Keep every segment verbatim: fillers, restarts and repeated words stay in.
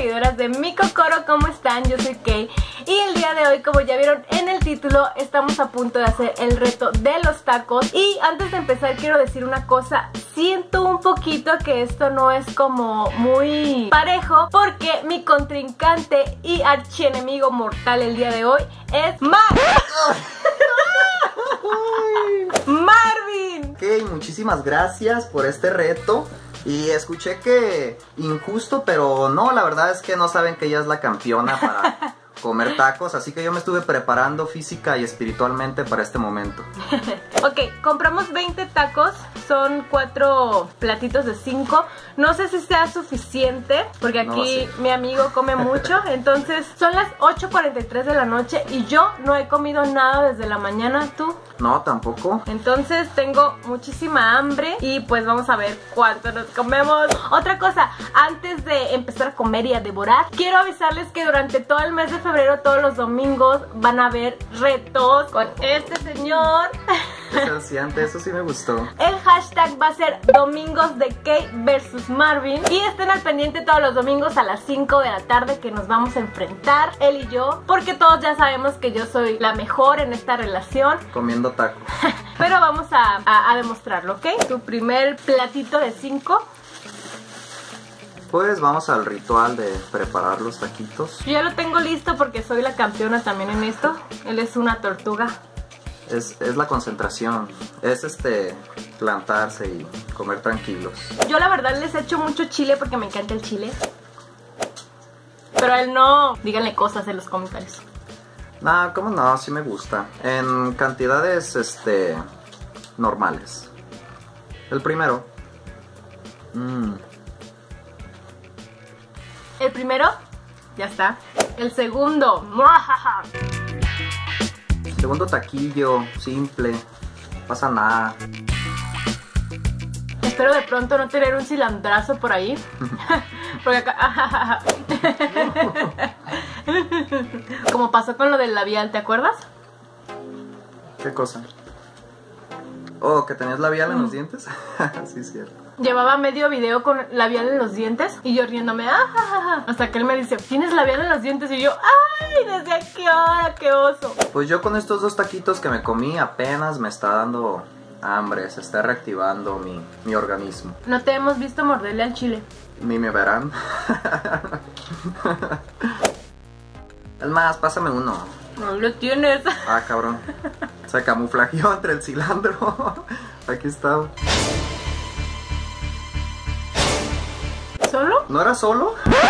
seguidoras de Mi Kokoro, ¿cómo están? Yo soy Kay y el día de hoy, como ya vieron en el título, estamos a punto de hacer el reto de los tacos. Y antes de empezar quiero decir una cosa, siento un poquito que esto no es como muy parejo, porque mi contrincante y archienemigo mortal el día de hoy es Mar Marvin. Ok, muchísimas gracias por este reto. Y escuché que injusto, pero no, la verdad es que no saben que ella es la campeona para comer tacos, así que yo me estuve preparando física y espiritualmente para este momento. Ok, compramos veinte tacos, son cuatro platitos de cinco. No sé si sea suficiente, porque aquí no, sí. mi amigo come mucho. Entonces son las ocho cuarenta y tres de la noche y yo no he comido nada desde la mañana. ¿Tú? No, tampoco. Entonces tengo muchísima hambre y pues vamos a ver cuánto nos comemos. Otra cosa, antes de empezar a comer y a devorar, quiero avisarles que durante todo el mes de febrero, todos los domingos, van a haber retos con este señor. Antes, eso sí me gustó. El hashtag va a ser Domingos de Kay versus Marvin. Y estén al pendiente todos los domingos a las cinco de la tarde, que nos vamos a enfrentar, él y yo, porque todos ya sabemos que yo soy la mejor en esta relación. Comiendo tacos. Pero vamos a, a, a demostrarlo, ¿ok? Tu primer platito de cinco. Pues vamos al ritual de preparar los taquitos. Yo ya lo tengo listo porque soy la campeona también en esto. Él es una tortuga. Es, es la concentración, es este plantarse y comer tranquilos. Yo la verdad les echo mucho chile porque me encanta el chile. Pero a él no. Díganle cosas en los comentarios. Nah, cómo no, sí me gusta. En cantidades este normales. El primero. Mm. El primero, ya está. El segundo, ¡muajaja! Segundo taquillo, simple, no pasa nada. Espero de pronto no tener un cilandrazo por ahí. Porque acá... Como pasó con lo del labial, ¿te acuerdas? ¿Qué cosa? Oh, ¿que tenías labial en los dientes? Sí, es cierto. Llevaba medio video con labial en los dientes y yo riéndome, ah, hasta que él me dice, ¿tienes labial en los dientes? Y yo, ¡ay! ¿Desde a qué hora? ¡Qué oso! Pues yo con estos dos taquitos que me comí apenas me está dando hambre, se está reactivando mi, mi organismo. No te hemos visto morderle al chile. Ni me verán. Es más, pásame uno. No lo tienes. Ah, cabrón. Se camuflajeó entre el cilantro. Aquí está. ¿Solo? ¿No era solo?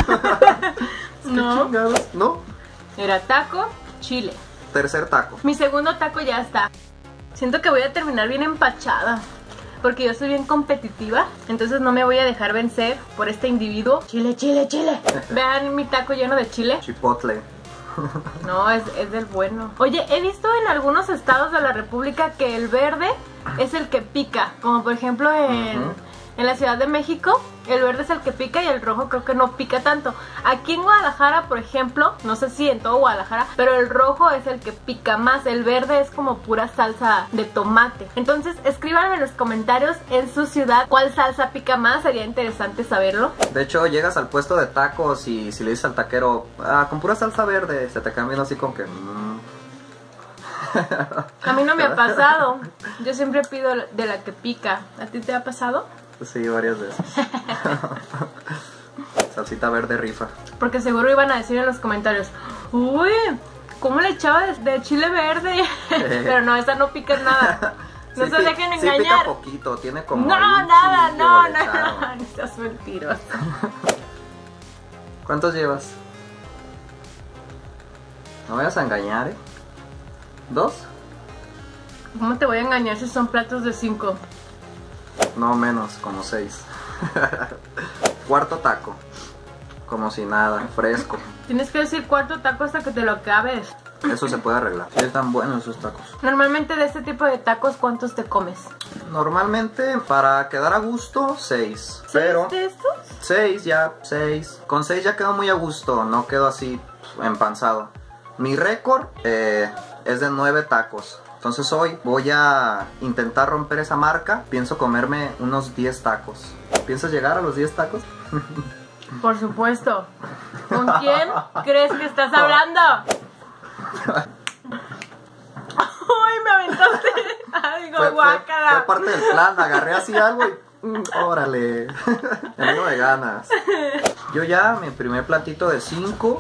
No. Chingados. ¿No? Era taco, chile. Tercer taco. Mi segundo taco ya está. Siento que voy a terminar bien empachada, porque yo soy bien competitiva. Entonces no me voy a dejar vencer por este individuo. Chile, chile, chile. Vean mi taco lleno de chile. Chipotle. No, es, es del bueno. Oye, he visto en algunos estados de la república que el verde es el que pica. Como por ejemplo en... Uh-huh. En la Ciudad de México, el verde es el que pica y el rojo creo que no pica tanto. Aquí en Guadalajara, por ejemplo, no sé si en todo Guadalajara, pero el rojo es el que pica más. El verde es como pura salsa de tomate. Entonces, escríbanme en los comentarios en su ciudad cuál salsa pica más. Sería interesante saberlo. De hecho, llegas al puesto de tacos y si le dices al taquero, ah, con pura salsa verde, se te cambia así con que... Mm. A mí no me ha pasado. Yo siempre pido de la que pica. ¿A ti te ha pasado? Sí, varias veces. Salsita verde rifa. Porque seguro iban a decir en los comentarios, uy, ¿cómo le echaba de, de chile verde? Pero no, esa no pica nada. No sí, se dejen engañar. Sí pica poquito, tiene como... No, nada, no, no, no, no seas mentiroso. ¿Cuántos llevas? No vayas a engañar, ¿eh? ¿Dos? ¿Cómo te voy a engañar si son platos de cinco? No, menos, como seis. Cuarto taco. Como si nada, fresco. Tienes que decir cuarto taco hasta que te lo acabes. Eso se puede arreglar. Sí, están buenos esos tacos. Normalmente de este tipo de tacos, ¿cuántos te comes? Normalmente, para quedar a gusto, seis. ¿Seis Pero de estos? Seis, ya, seis. Con seis ya quedo muy a gusto, no quedo así empanzado. Mi récord eh, es de nueve tacos. Entonces hoy voy a intentar romper esa marca. Pienso comerme unos diez tacos. ¿Piensas llegar a los diez tacos? Por supuesto. ¿Con quién crees que estás hablando? ¡Ay, me aventaste! Algo Fue, fue, guácala. fue parte del plan, agarré así algo y... mm, órale. Me vengo de ganas. Yo ya, mi primer platito de cinco.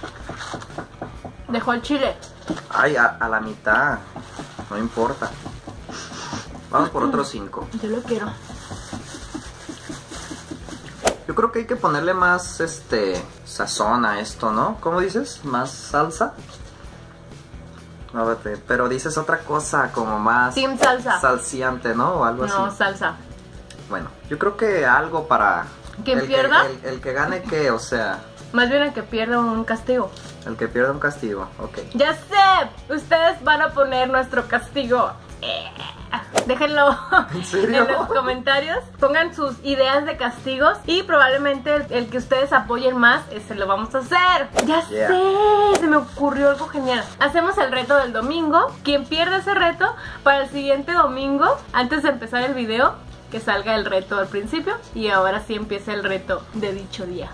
Dejó el chile. Ay, a, a la mitad. No importa. Vamos por otros cinco. Yo lo quiero. Yo creo que hay que ponerle más, este, sazón a esto, ¿no? ¿Cómo dices? ¿Más salsa? No, vete, pero dices otra cosa, como más... Team salsa. Salsiante, ¿no? O algo No, así. salsa. Bueno, yo creo que algo para... ¿Quién el pierda? Que, el, el que gane, ¿qué? O sea, Más bien el que pierda un castigo. el que pierda un castigo, ok. Ya sé, ustedes van a poner nuestro castigo. Eh, déjenlo ¿En serio? en los comentarios. Pongan sus ideas de castigos y probablemente el, el que ustedes apoyen más, ese lo vamos a hacer. Ya Yeah. sé, se me ocurrió algo genial. Hacemos el reto del domingo. Quien pierda ese reto, para el siguiente domingo, antes de empezar el video, que salga el reto al principio y ahora sí empieza el reto de dicho día.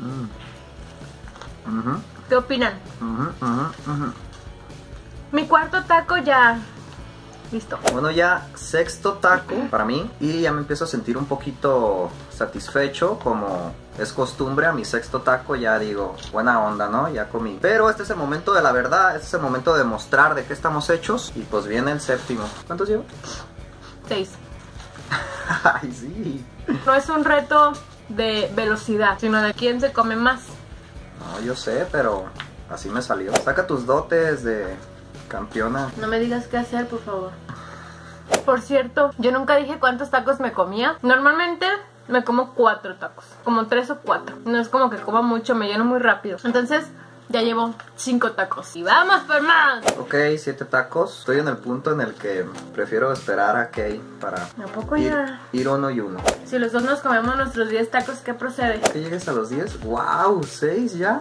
Mm. Ujú, ¿Qué opinan? ujú, ujú, ujú. Mi cuarto taco ya listo. Bueno, ya sexto taco para mí y ya me empiezo a sentir un poquito satisfecho, como es costumbre a mi sexto taco, ya digo, buena onda, ¿no? Ya comí. Pero este es el momento de la verdad, este es el momento de mostrar de qué estamos hechos y pues viene el séptimo. ¿Cuántos llevo? Seis. Ay, sí. No es un reto de velocidad, sino de quién se come más. No, yo sé, pero así me salió. Saca tus dotes de campeona. No me digas qué hacer, por favor. Por cierto, yo nunca dije cuántos tacos me comía. Normalmente me como cuatro tacos, como tres o cuatro. No es como que coma mucho, me lleno muy rápido. Entonces ya llevo cinco tacos y vamos por más. Ok, siete tacos. Estoy en el punto en el que prefiero esperar a Kay para ¿A poco ir, ya? ir uno y uno. Si los dos nos comemos nuestros diez tacos, ¿qué procede? ¿Que llegues a los diez? ¡Wow! ¿seis ya?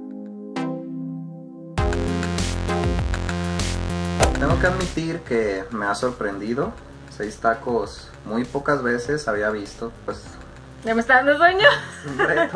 Tengo que admitir que me ha sorprendido. Seis tacos muy pocas veces había visto. Pues ¿Ya me está dando sueño? es un reto.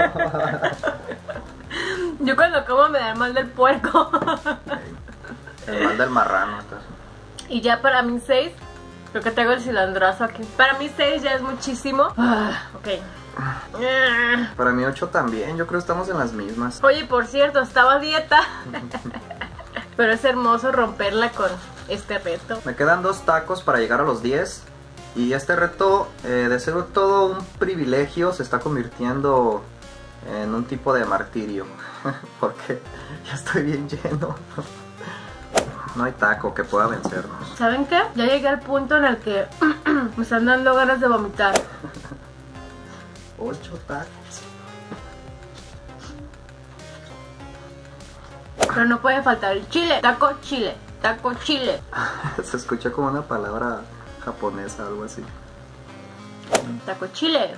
Yo cuando como me da el mal del puerco. El mal del marrano. Entonces. Y ya para mí seis, creo que tengo el cilandrazo aquí. Para mí seis ya es muchísimo. Ah, ok. Ah. Para mí ocho también. Yo creo que estamos en las mismas. Oye, por cierto, estaba a dieta. Pero es hermoso romperla con este reto. Me quedan dos tacos para llegar a los diez. Y este reto, eh, de ser todo un privilegio, se está convirtiendo en un tipo de martirio. Porque ya estoy bien lleno. No hay taco que pueda vencernos. ¿Saben qué? Ya llegué al punto en el que me están dando ganas de vomitar. Ocho tacos. Pero no puede faltar el chile. Taco chile. Taco chile. Se escucha como una palabra japonesa, algo así. Taco chile.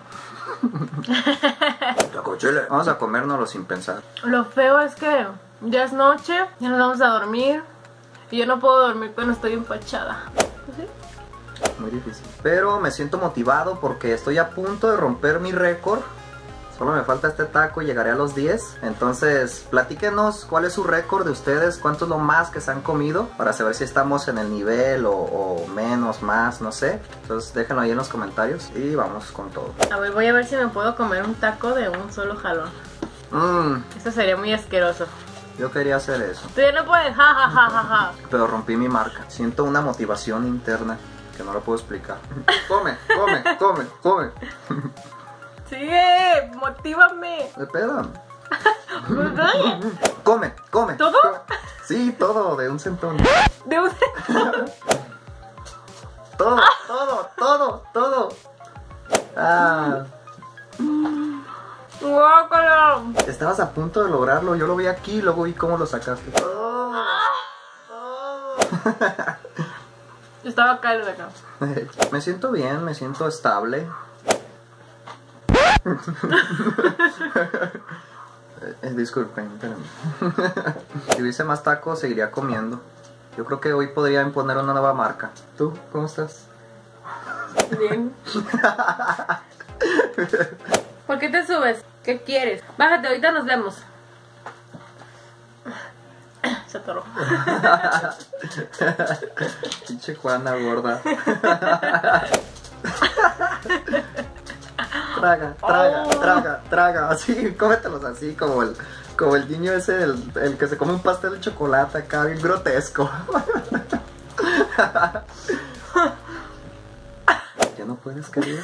Taco chile. Vamos a comérnoslo sin pensar. Lo feo es que ya es noche, ya nos vamos a dormir. Y yo no puedo dormir cuando estoy empachada. ¿Sí? Muy difícil. Pero me siento motivado porque estoy a punto de romper mi récord. Solo me falta este taco y llegaré a los diez. Entonces, platíquenos cuál es su récord de ustedes, cuánto es lo más que se han comido, para saber si estamos en el nivel o, o menos, más, no sé. Entonces, déjenlo ahí en los comentarios y vamos con todo. A ver, voy a ver si me puedo comer un taco de un solo jalón. Mmm, Eso sería muy asqueroso. yo quería hacer eso, Tú ya no puedes, ja, ja, ja, ja, ja. pero rompí mi marca. Siento una motivación interna que no la puedo explicar. Come, come, come, come. Sigue, motívame. ¿De pedo? ¿Verdad? Come, come. ¿Todo? come. Sí, todo, de un centón. De un... Todo, todo, todo, todo. Ah, ¡Guácala! estabas a punto de lograrlo. Yo lo vi aquí y luego vi cómo lo sacaste. Todo, todo. Estaba acá y lo de acá. Me siento bien, me siento estable. eh, disculpen, espérenme. Si hubiese más tacos, seguiría comiendo. Yo creo que hoy podría imponer una nueva marca. ¿Tú? ¿Cómo estás? Bien. ¿Por qué te subes? ¿Qué quieres? Bájate, ahorita nos vemos. Se atoró. Pinche Juana gorda. Traga, traga, Oh. traga, traga. Así, cómetelos así, como el, como el niño ese, el, el que se come un pastel de chocolate acá, bien grotesco. ¿Ya no puedes, querida?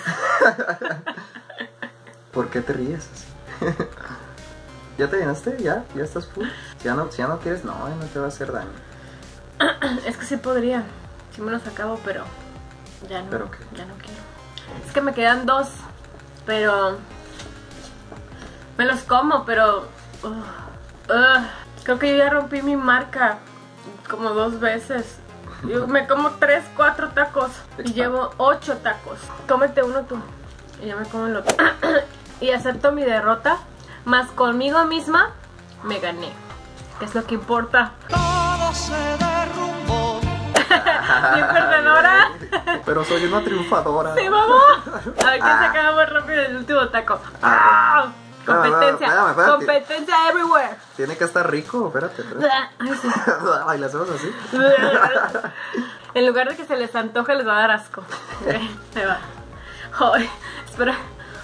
¿Por qué te ríes así? ¿Ya te llenaste? ¿Ya? ¿Ya estás full? Si ya no, si ya no quieres, no, no te va a hacer daño. Es que sí podría. Sí me los acabo, pero ya no. ¿Pero qué? Ya no quiero. Es que me quedan dos, pero me los como, pero uh, uh, creo que yo ya rompí mi marca como dos veces. Yo me como tres, cuatro tacos y llevo ocho tacos. Cómete uno tú y yo me como el otro. Y acepto mi derrota, más conmigo misma me gané, que es lo que importa. Todo se derrumbó. Mi perdedora. Pero soy una triunfadora. Sí, vamos. A ver quién se acaba más rápido el último taco. ¡Ah! Competencia, Espérame, espérame. competencia everywhere. Tiene que estar rico, espérate. espérate. Ay, sí. Ay, le hacemos así. En lugar de que se les antoje, les va a dar asco. Ahí va. Ay, espera.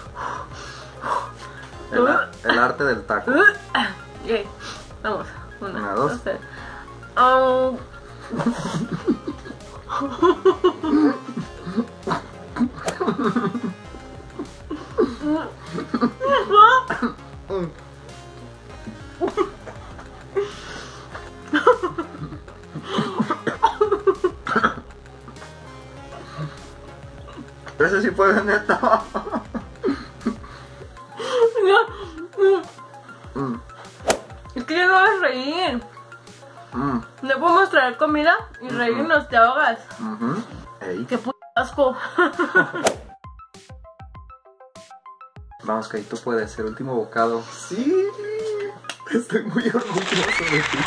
El, ar- el arte del taco. Ok, vamos. Una, Una, dos. tres. Oh. Mm. Ese sí puede, neta. Mm, Es que ya no vas a reír. mm, No podemos traer comida y reírnos, te ahogas. ujú. Ey. Qué puto asco. Vamos, que ahí tú puedes, el último bocado. Sí, estoy muy orgulloso de ti.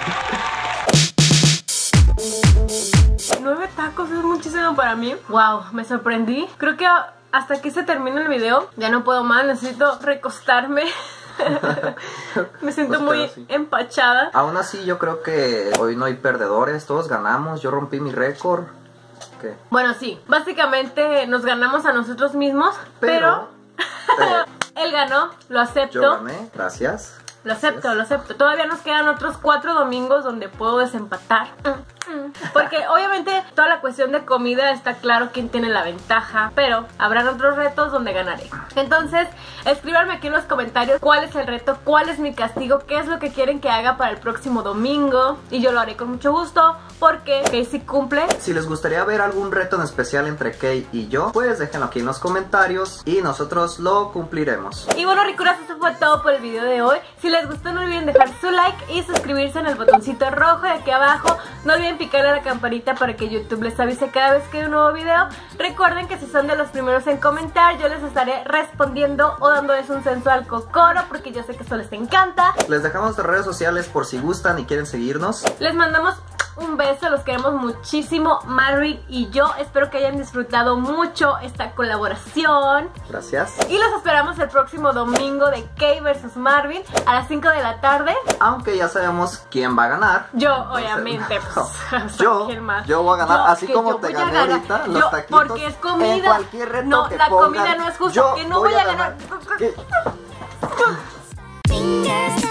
Nueve tacos es muchísimo para mí. Wow, me sorprendí. Creo que hasta aquí se termina el video. Ya no puedo más, necesito recostarme. Me siento Pues, muy pero sí. empachada. Aún así, yo creo que hoy no hay perdedores, todos ganamos. Yo rompí mi récord. ¿Qué? Bueno, sí, básicamente nos ganamos a nosotros mismos, pero, Pero, él ganó, lo acepto. yo gané, gracias. Lo acepto, lo acepto. Todavía nos quedan otros cuatro domingos donde puedo desempatar. Porque obviamente toda la cuestión de comida está claro quién tiene la ventaja, pero habrán otros retos donde ganaré. Entonces, escríbanme aquí en los comentarios cuál es el reto, cuál es mi castigo, qué es lo que quieren que haga para el próximo domingo. Y yo lo haré con mucho gusto porque Casey cumple. Si les gustaría ver algún reto en especial entre Kay y yo, pues déjenlo aquí en los comentarios y nosotros lo cumpliremos. Y bueno, ricuras, eso fue todo por el video de hoy. Si les gustó, no olviden dejar su like y suscribirse en el botoncito rojo de aquí abajo. No olviden picarle a la campanita para que YouTube les avise cada vez que hay un nuevo video. Recuerden que si son de los primeros en comentar, yo les estaré respondiendo o dándoles un sensual cocoro, porque yo sé que eso les encanta. Les dejamos nuestras redes sociales por si gustan y quieren seguirnos. Les mandamos un beso, los queremos muchísimo, Marvin y yo. Espero que hayan disfrutado mucho esta colaboración. Gracias. Y los esperamos el próximo domingo de Kay versus Marvin a las cinco de la tarde. Aunque ya sabemos quién va a ganar. Yo, obviamente, pues, o sea, Yo, ¿quién más? yo voy a ganar, Yo, así que como yo te voy a gané ganar. ahorita los Yo, taquitos. porque es comida. En cualquier reto no, que la pongan, comida no es justo, yo que no voy a ganar. ¿Qué? Fingers